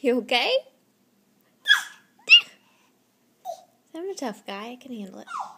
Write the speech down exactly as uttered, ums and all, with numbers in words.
You okay? I'm a tough guy. I can handle it.